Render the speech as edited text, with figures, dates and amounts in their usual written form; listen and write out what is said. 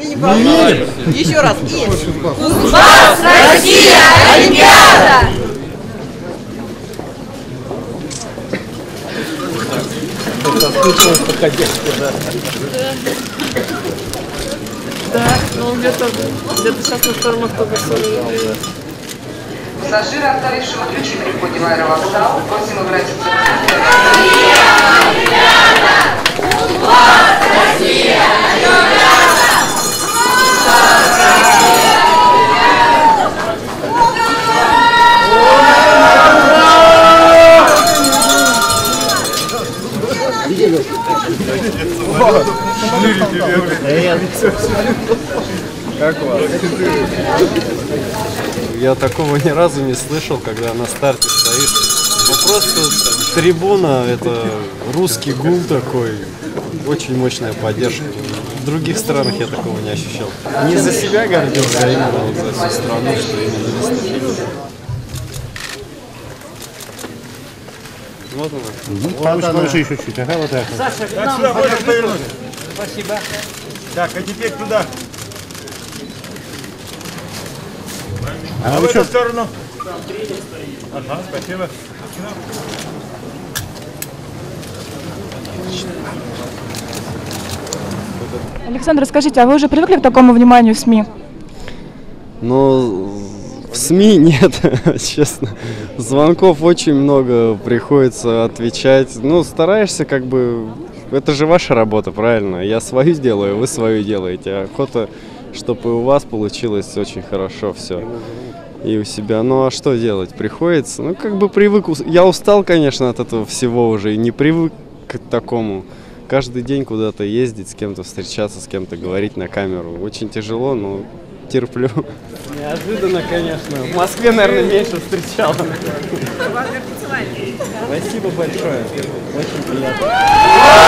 не получится. Еще раз. И. Кузбасс, Россия, Олимпиада! Да, но где-то сейчас на втором автобусе. Пассажиры, оставившие ключи при входе в аэровокзал, просим обратиться к Россия! Как вас? Я такого ни разу не слышал, когда на старте стоишь. Ну, просто трибуна, это русский гул такой, очень мощная поддержка. В других странах я такого не ощущал. Не за себя гордился, а именно вот за всю страну, что именно здесь. Вот она. Повыше еще чуть-чуть. Ага, вот так. Саша, сюда можешь повернуть. Спасибо. Так, а теперь туда. А в эту сторону. Ага, спасибо. Александр, скажите, а вы уже привыкли к такому вниманию в СМИ? Ну, в СМИ нет, честно. Звонков очень много, приходится отвечать. Ну, стараешься как бы... Это же ваша работа, правильно? Я свою делаю, вы свою делаете. Охота, чтобы и у вас получилось очень хорошо все. И у себя. Ну, а что делать? Приходится. Ну, как бы привык. Я устал, конечно, от этого всего уже. И не привык к такому. Каждый день куда-то ездить, с кем-то встречаться, с кем-то говорить на камеру. Очень тяжело, но терплю. Неожиданно, конечно. В Москве, наверное, меньше встречал. Спасибо большое. Очень приятно.